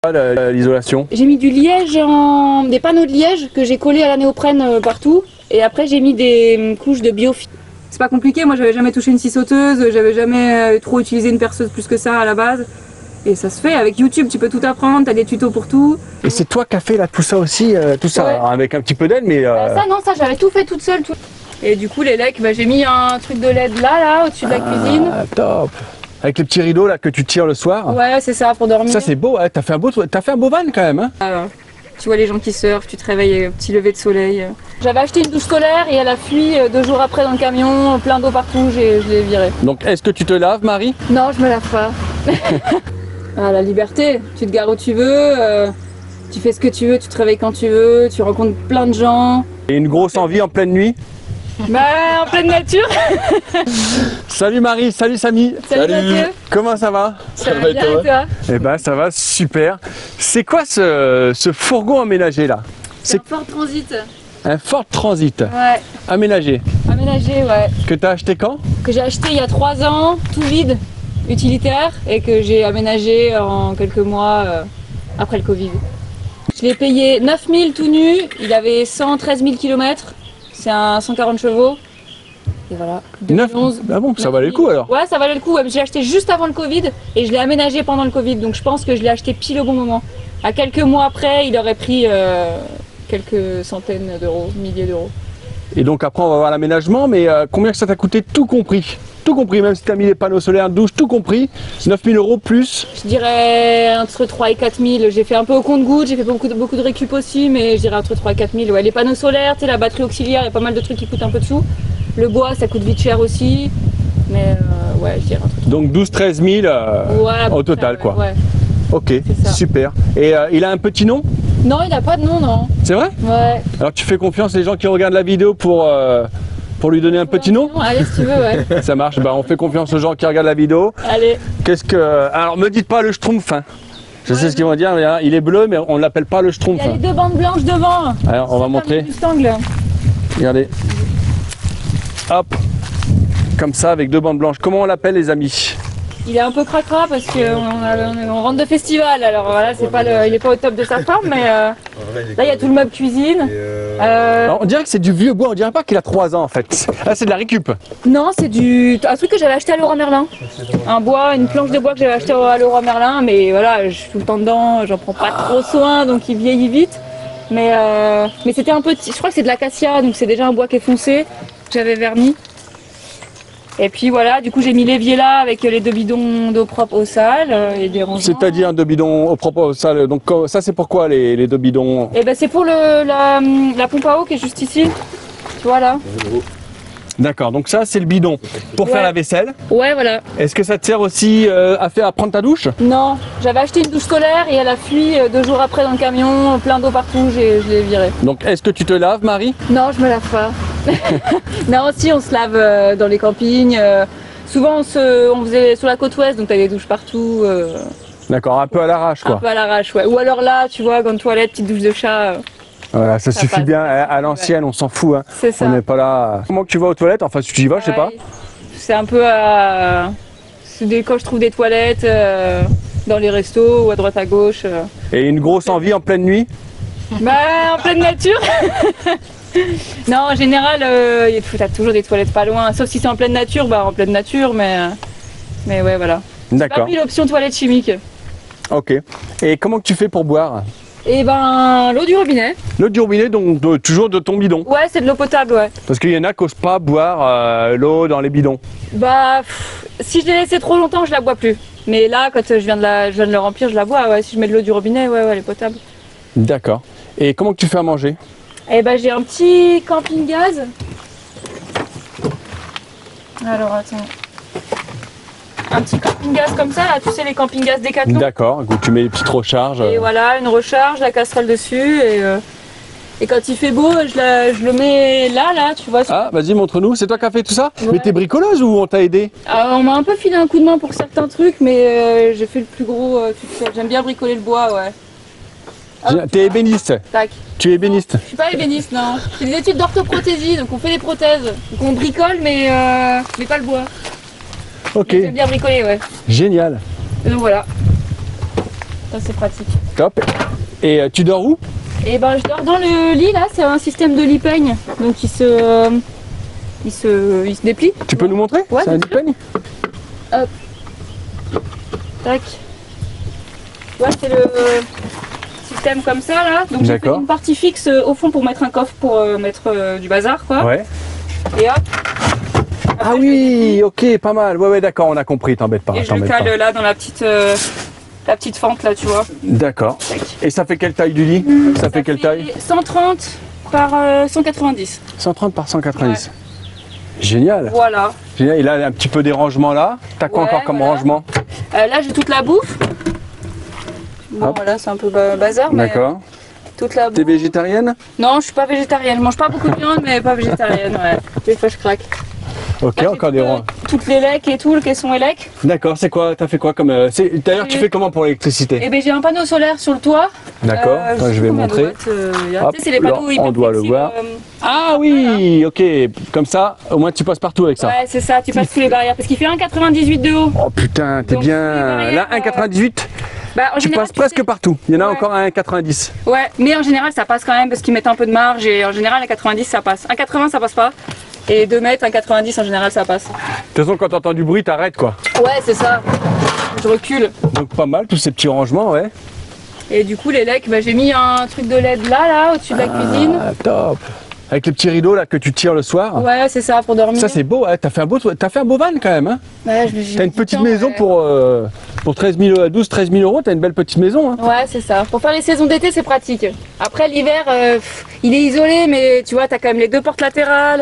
L'isolation? J'ai mis du liège, des panneaux de liège que j'ai collés à la néoprène partout. Et après j'ai mis des couches de biofilm. C'est pas compliqué, moi j'avais jamais touché une scie sauteuse, j'avais jamais trop utilisé une perceuse plus que ça à la base. Et ça se fait, avec YouTube tu peux tout apprendre, t'as des tutos pour tout. Et c'est toi qui as fait là tout ça aussi, tout ça, Ouais. alors, avec un petit peu d'aide, mais... Ça non, ça j'avais tout fait toute seule. Et du coup les lecs, j'ai mis un truc de LED là, au-dessus de la cuisine. Top. Avec les petits rideaux là que tu tires le soir. Ouais, c'est ça, pour dormir. Ça c'est beau, hein. T'as fait un beau van quand même. Hein. Tu vois les gens qui surfent, tu te réveilles, petit lever de soleil. J'avais acheté une douche solaire et elle a fui 2 jours après dans le camion, plein d'eau partout, je l'ai virée. Donc est-ce que tu te laves, Marie? Non, je me lave pas. La liberté, tu te gares où tu veux, tu fais ce que tu veux, tu te réveilles quand tu veux, tu rencontres plein de gens. Et une grosse envie en pleine nuit? En pleine nature. Salut Marie, salut Samy. Salut Mathieu. Comment ça va? Ça va bien et toi? Eh ben ça va super. C'est quoi ce fourgon aménagé là? C'est un Ford Transit. Un Ford Transit. Ouais. Aménagé. Aménagé, ouais. Que t'as acheté quand? Que j'ai acheté il y a 3 ans, tout vide, utilitaire, et que j'ai aménagé en quelques mois après le Covid. Je l'ai payé 9 000 tout nu, il avait 113 000 km, c'est un 140 chevaux. Et voilà. 2011. Ah bon, ça valait le coup alors? Ouais, ça valait le coup. Je l'ai acheté juste avant le Covid et je l'ai aménagé pendant le Covid. Donc je pense que je l'ai acheté pile au bon moment. À quelques mois après, il aurait pris quelques centaines d'euros, milliers d'euros. Et donc après on va voir l'aménagement, mais combien que ça t'a coûté tout compris? Tout compris, même si tu as mis les panneaux solaires, douche, tout compris, 9 000 euros plus. Je dirais entre 3 et 4 000. J'ai fait un peu au compte-gouttes, j'ai fait beaucoup de récup aussi, mais je dirais entre 3 et 4 000. Ouais, les panneaux solaires, tu sais, la batterie auxiliaire, il y a pas mal de trucs qui coûtent un peu de sous. Le bois, ça coûte vite cher aussi, mais ouais, je dirais un truc. Donc 12-13 000 ouais, au total, quoi. Ouais. Ok, super. Et il a un petit nom? Non, il n'a pas de nom, non. C'est vrai? Ouais. Alors tu fais confiance aux gens qui regardent la vidéo pour lui donner un petit nom? Allez, si tu veux, ouais. Ça marche, on fait confiance aux gens qui regardent la vidéo. Allez. Alors me dites pas le Schtroumpf, hein. Je sais ce qu'ils vont dire, il est bleu, mais on ne l'appelle pas le Schtroumpf. Il y a les 2 bandes blanches devant. Alors on va montrer. Regardez. Hop. Comme ça, avec 2 bandes blanches. Comment on l'appelle, les amis? Il est un peu cracra parce qu'on rentre de festival, alors voilà, il est pas au top de sa forme, mais là il y a tout le meuble cuisine. Alors, on dirait que c'est du vieux bois, on dirait pas qu'il a 3 ans en fait. Là c'est de la récup. Non, c'est un truc que j'avais acheté à Leroy Merlin. Une planche de bois que j'avais acheté à Leroy Merlin, mais voilà, je suis tout le temps dedans, j'en prends pas trop soin, donc il vieillit vite. Mais c'était un peu, je crois que c'est de l'acacia, donc c'est déjà un bois qui est foncé, que j'avais verni. Et puis voilà, du coup j'ai mis l'évier là avec les 2 bidons d'eau propre au sale et des rangements. C'est-à-dire 2 bidons au propre au sale, donc ça c'est pourquoi les 2 bidons? Et c'est pour la pompe à eau qui est juste ici, tu vois là. D'accord, donc ça c'est le bidon pour faire la vaisselle. Ouais, voilà. Est-ce que ça te sert aussi à prendre ta douche? Non, j'avais acheté une douche solaire et elle a fui 2 jours après dans le camion, plein d'eau partout, je l'ai virée. Donc est-ce que tu te laves, Marie? Non, je me lave pas. Non, si, on se lave dans les campings. Souvent on faisait sur la côte ouest, donc t'as des douches partout. D'accord, un peu à l'arrache quoi. Un peu à l'arrache, ouais. Ou alors là, tu vois, grande toilette, petite douche de chat. Voilà, ça suffit bien, à l'ancienne, on s'en fout. Hein. C'est ça. On n'est pas là. Comment que tu vas aux toilettes? Enfin, si tu y vas, je sais pas. C'est un peu quand je trouve des toilettes dans les restos ou à droite à gauche. Et une grosse envie en pleine nuit? En pleine nature. Non, en général, t'as toujours des toilettes pas loin. Sauf si c'est en pleine nature, en pleine nature, mais ouais, voilà. J'ai pas pris l'option toilette chimique. Ok. Et comment que tu fais pour boire? Et l'eau du robinet. L'eau du robinet, donc toujours de ton bidon? Ouais, c'est de l'eau potable, ouais. Parce qu'il y en a qui n'osent pas boire l'eau dans les bidons. Si je l'ai laissé trop longtemps, je la bois plus. Mais là, quand je viens de le remplir, je la bois. Ouais. Si je mets de l'eau du robinet, ouais, elle est potable. D'accord. Et comment que tu fais à manger? J'ai un petit camping-gaz. Alors, attends. Un petit camping-gaz comme ça, là, tu sais, les camping-gaz Décathlon. D'accord, tu mets les petites recharges. Et voilà, une recharge, la casserole dessus. Et quand il fait beau, je le mais là, tu vois. Ah, vas-y, montre-nous. C'est toi qui as fait tout ça? Ouais. Mais t'es bricoleuse ou on t'a aidé? On m'a un peu filé un coup de main pour certains trucs, mais j'ai fait le plus gros toute seule. J'aime bien bricoler le bois, ouais. T'es ébéniste? Tac. Tu es ébéniste? Non, je suis pas ébéniste, non. C'est des études d'orthoprothésie, donc on fait des prothèses. Donc on bricole, mais pas le bois. Ok. J'aime bien bricoler, ouais. Génial. Et donc voilà. Ça c'est pratique. Top. Et tu dors où? Et ben je dors dans le lit là, c'est un système de lit peigne, donc il se déplie. Tu peux nous montrer? Ouais, c'est un bien lit peigne? Hop. Tac. Ouais, c'est le système comme ça là. Donc j'ai fait D'accord. une partie fixe au fond pour mettre un coffre pour mettre du bazar quoi. Ouais. Et hop. Ah oui, ok, pas mal. Ouais, d'accord, on a compris, t'embête pas. Et je le t'embête cale pas. là dans la petite fente là, tu vois. D'accord. Tac. Et ça fait quelle taille du lit? Ça fait quelle taille? 130 par 190. 130 par 190. Génial. Voilà. Génial. Il a un petit peu des rangements là. T'as quoi Ouais, encore comme voilà. rangement? Là j'ai toute la bouffe. Bon Hop. voilà, c'est un peu bazar, mais D'accord. toute la bouffe. T'es végétarienne? Non, je suis pas végétarienne. Je mange pas beaucoup de viande, mais pas végétarienne, ouais. Des fois je craque. Ok, Là, encore j'ai des rangs. toutes les lecs et tout, le caisson élec. D'accord, c'est quoi? T'as fait quoi comme. D'ailleurs, tu fais comment pour l'électricité? Et ben j'ai un panneau solaire sur le toit. D'accord, Je je sais vais combien de montrer. watts, il y a. Hop, Tu sais, c'est les là, panneaux hyper on doit le flexibles, voir. Ah oui, ok. Comme ça, au moins tu passes partout avec ça. Ouais, c'est ça, tu passes sous les barrières. Parce qu'il fait 1,98 de haut. Oh putain, t'es Donc, les bien. barrières, Là, 1,98, Bah, en tu général, passes presque sais- partout. Il y en a Ouais. encore à 1,90. Ouais, mais en général ça passe quand même parce qu'ils mettent un peu de marge et en général à 90 ça passe. 1,80 ça passe pas. Et 2 mètres, 1,90 en général ça passe. De toute façon, quand t'entends du bruit, t'arrêtes quoi. Ouais, c'est ça. Je recule. Donc pas mal, tous ces petits rangements, ouais. Et du coup, les lecs, bah, j'ai mis un truc de LED là, au-dessus de la cuisine. Ah, top. Avec les petits rideaux là que tu tires le soir. Ouais, c'est ça, pour dormir. Ça c'est beau, hein. T'as fait un beau van quand même. Hein. Ouais, T'as une petite maison pour 12-13 000 euros, t'as une belle petite maison. Hein. Ouais, c'est ça. Pour faire les saisons d'été, c'est pratique. Après, l'hiver, il est isolé, mais tu vois, t'as quand même les 2 portes latérales,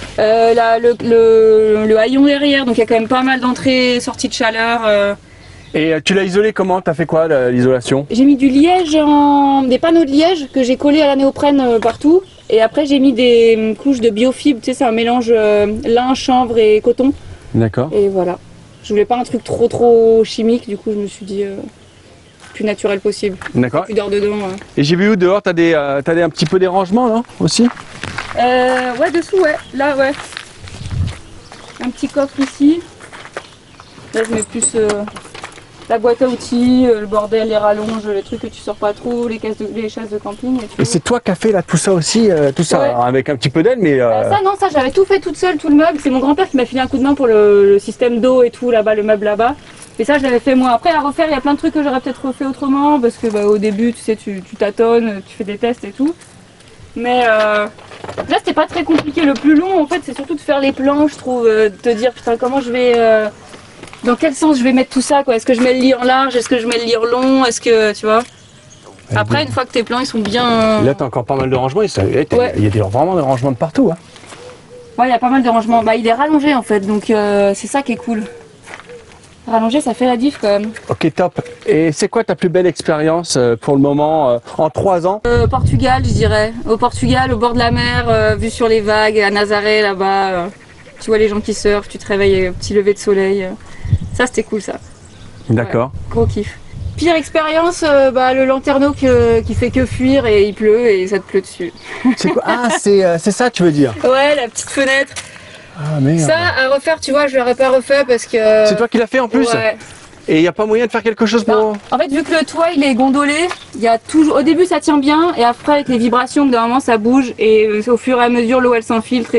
le haillon derrière, donc il y a quand même pas mal d'entrées, sorties de chaleur. Et tu l'as isolé comment? T'as fait quoi l'isolation? J'ai mis du liège, des panneaux de liège que j'ai collés à la néoprène partout. Et après, j'ai mis des couches de biofibre, tu sais, c'est un mélange lin, chanvre et coton. D'accord. Et voilà. Je voulais pas un truc trop chimique, du coup, je me suis dit plus naturel possible. D'accord. Plus d'heure dedans. Et j'ai vu où dehors, t'as un petit peu des rangements là aussi? Ouais, dessous, ouais. Là, ouais. Un petit coffre ici. Là, je mets plus la boîte à outils, le bordel, les rallonges, les trucs que tu sors pas trop, les chaises de camping et tout. Et c'est toi qui as fait là tout ça aussi, tout ça, Ouais. alors, avec un petit peu d'aide, mais Ça, non, ça, j'avais tout fait toute seule, tout le meuble. C'est mon grand-père qui m'a filé un coup de main pour le système d'eau et tout, là-bas, le meuble là-bas. Et ça, je l'avais fait moi. Après, à refaire, il y a plein de trucs que j'aurais peut-être refait autrement, parce que bah, au début, tu sais, tu tâtonnes, tu fais des tests et tout. Mais là, c'était pas très compliqué. Le plus long, en fait, c'est surtout de faire les plans, je trouve, de te dire, putain, comment je vais... dans quel sens je vais mettre tout ça, quoi. Est-ce que je mets le lit en large? Est-ce que je mets le lit en long? Est-ce que, tu vois? Après, une fois que tes plans, ils sont bien... là t'as encore pas mal de rangements, il Ouais. y a vraiment des rangements de partout. Hein. Ouais, il y a pas mal de rangements. Bah, il est rallongé, en fait, donc c'est ça qui est cool. Rallongé, ça fait la diff, quand même. Ok, top. Et c'est quoi ta plus belle expérience pour le moment, en 3 ans? Portugal, je dirais. Au Portugal, au bord de la mer, vue sur les vagues, à Nazaré, là-bas. Tu vois les gens qui surfent, tu te réveilles, petit lever de soleil. Ça, c'était cool, ça. D'accord. Gros kiff. Pire expérience, le lanterneau qui fait que fuir et il pleut et ça te pleut dessus. C'est quoi? Ah, c'est ça tu veux dire? Ouais, la petite fenêtre. Ah merde. Ça, à refaire, tu vois, je l'aurais pas refait parce que... C'est toi qui l'as fait en plus? Ouais. Et il n'y a pas moyen de faire quelque chose pour... Non. En fait, vu que le toit il est gondolé, il y a toujours. Au début, ça tient bien, et après, avec les vibrations, d'un moment, ça bouge, et au fur et à mesure, l'eau elle s'infiltre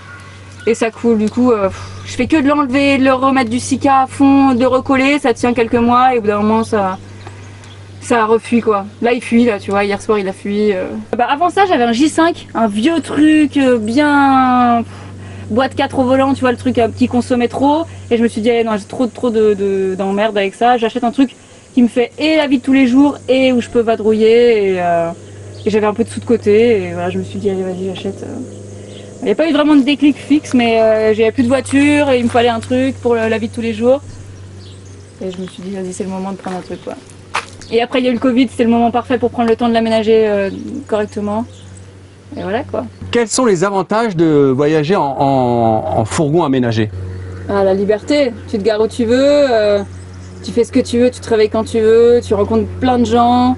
et ça coule. Du coup, je fais que de l'enlever, de le remettre du silica à fond, de recoller. Ça tient quelques mois, et au bout d'un moment, ça refuit quoi. Là, il fuit, là, tu vois. Hier soir, il a fui. Avant ça, j'avais un J5, un vieux truc bien. Boîte 4 au volant, tu vois, le truc qui consommait trop. Et je me suis dit, non, j'ai trop d'emmerde avec ça. J'achète un truc qui me fait et la vie de tous les jours et où je peux vadrouiller. Et j'avais un peu de sous de côté. Et voilà, je me suis dit, allez, vas-y, j'achète. Il n'y a pas eu vraiment de déclic fixe, mais j'avais plus de voiture et il me fallait un truc pour la vie de tous les jours. Et je me suis dit, vas-y, c'est le moment de prendre un truc, quoi. Et après, il y a eu le Covid, c'était le moment parfait pour prendre le temps de l'aménager correctement. Et voilà, quoi. Quels sont les avantages de voyager en fourgon aménagé? Ah, la liberté, tu te gares où tu veux, tu fais ce que tu veux, tu te réveilles quand tu veux, tu rencontres plein de gens.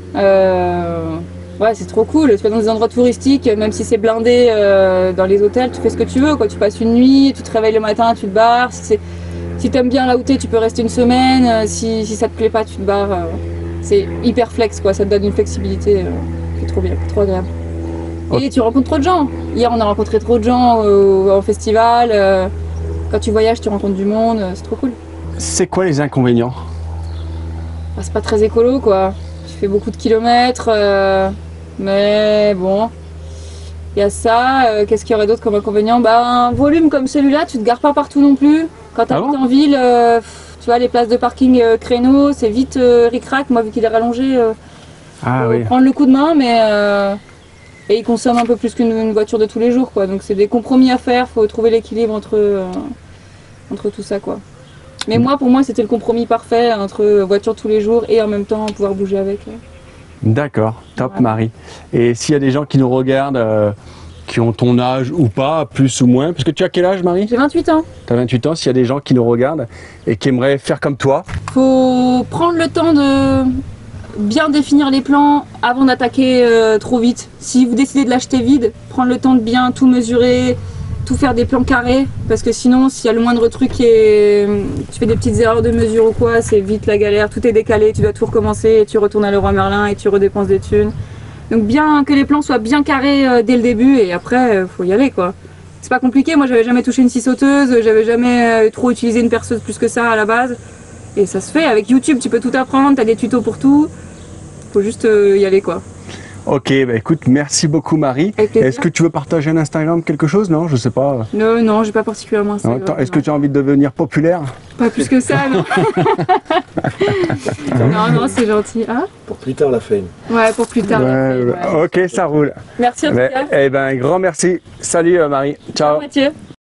Ouais, c'est trop cool. Tu vas dans des endroits touristiques, même si c'est blindé dans les hôtels, tu fais ce que tu veux, quoi. Tu passes une nuit, tu te réveilles le matin, tu te barres. Si t'aimes bien là où t'es, tu peux rester une semaine. Si ça te plaît pas, tu te barres. c'est hyper flex quoi, ça te donne une flexibilité qui est trop bien, qui est trop agréable. Okay. Et tu rencontres trop de gens. Hier on a rencontré trop de gens au festival. Quand tu voyages tu rencontres du monde, c'est trop cool. C'est quoi les inconvénients? Bah, c'est pas très écolo quoi, tu fais beaucoup de kilomètres, mais bon, il y a ça. Qu'est-ce qu'il y aurait d'autre comme inconvénient? Bah, un volume comme celui-là, tu te gares pas partout non plus. Quand tu habites en ville, tu vois, les places de parking créneaux, c'est vite ric-rac. Moi, vu qu'il est rallongé, oui. prendre le coup de main, mais et il consomme un peu plus qu'une voiture de tous les jours, quoi. Donc c'est des compromis à faire. Faut trouver l'équilibre entre tout ça, quoi. Mais moi, pour moi, c'était le compromis parfait entre voiture tous les jours et en même temps pouvoir bouger avec. D'accord, top Voilà. Marie. Et s'il y a des gens qui nous regardent, qui ont ton âge ou pas, plus ou moins, parce que tu as quel âge Marie? J'ai 28 ans. Tu as 28 ans, s'il y a des gens qui nous regardent et qui aimeraient faire comme toi? Faut prendre le temps de bien définir les plans avant d'attaquer trop vite. Si vous décidez de l'acheter vide, prendre le temps de bien tout mesurer, tout faire des plans carrés, parce que sinon s'il y a le moindre truc tu fais des petites erreurs de mesure ou quoi, c'est vite la galère, tout est décalé, tu dois tout recommencer et tu retournes à Leroy Merlin et tu redépenses des thunes. Donc bien que les plans soient bien carrés dès le début et après faut y aller quoi. C'est pas compliqué, moi j'avais jamais touché une scie sauteuse, j'avais jamais trop utilisé une perceuse plus que ça à la base. Et ça se fait, avec YouTube tu peux tout apprendre, t'as des tutos pour tout, faut juste y aller quoi. Ok, bah écoute, merci beaucoup Marie. Est-ce que tu veux partager un Instagram, quelque chose? Non, je sais pas. Non, j'ai pas particulièrement Instagram. Est-ce que tu as envie de devenir populaire? Pas plus que ça, non. Non, c'est gentil. Hein? Pour plus tard la fame. Ouais, pour plus tard. Ok, ça roule. Merci en tout cas. Eh ben, grand merci. Salut Marie. Ciao. Ciao Mathieu.